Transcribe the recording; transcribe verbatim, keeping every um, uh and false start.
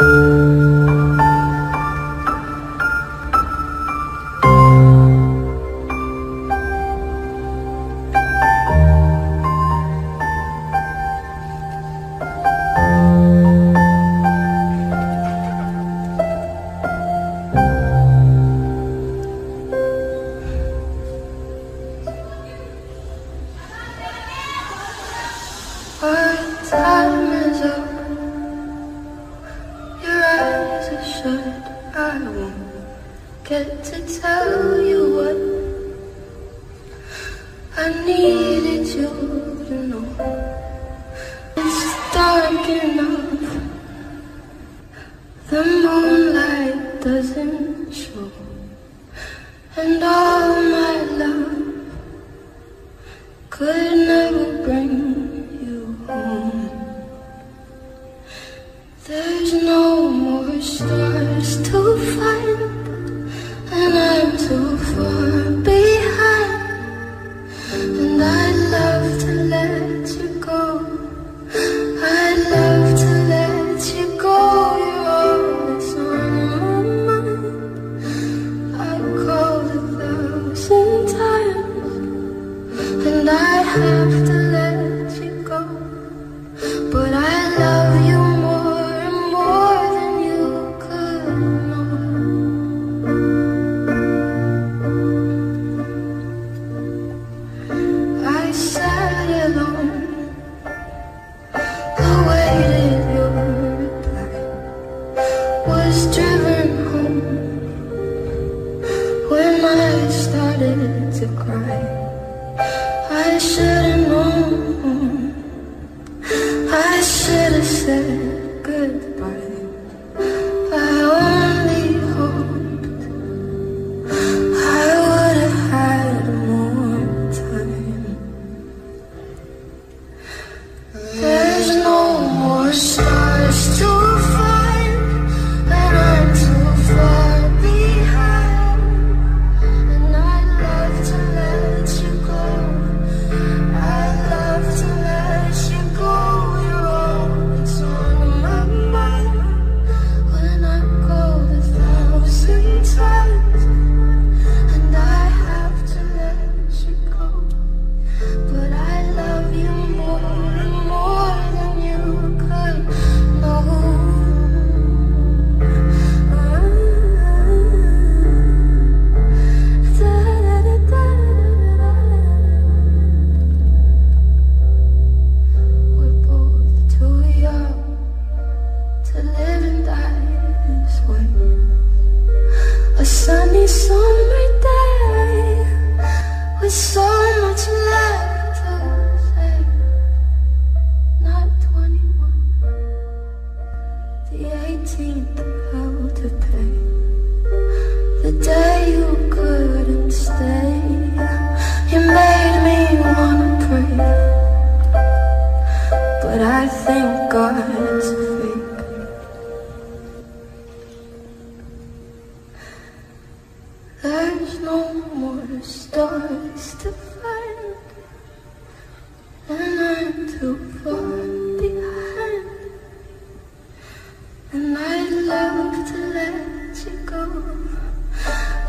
Our time is up. Your eyes are shut. I won't get to tell you what I needed you to know. It's dark enough. The moonlight doesn't show, and all my love could never bring you home. There's no more stars to find, and I'm too far behind. And I'd love to let you go. I'd love to let you go. You're all that's on my mind. I've called a thousand times, and I have to let you go. But I love you more and more than you could know. I sat alone, awaited your reply, was driven home when I started to cry. I should've known, I should've said goodbye. I only hoped I would've had more time. There's no more stars to find, and I'm too far behind. And I'd love to let you go. I'd love to let you go. You're all that's on my mind. When I called a thousand times, and I have to let you go. But I love you more and more than you could know. We're both too young to live and die this way. A sunny summer day with so much left to say. Not twenty-one, the eighteenth hell to pay. The day you couldn't stay, you made me wanna pray. But I think God's fake. There's no more stars to find, and I'm too far behind. And I'd love to let you go.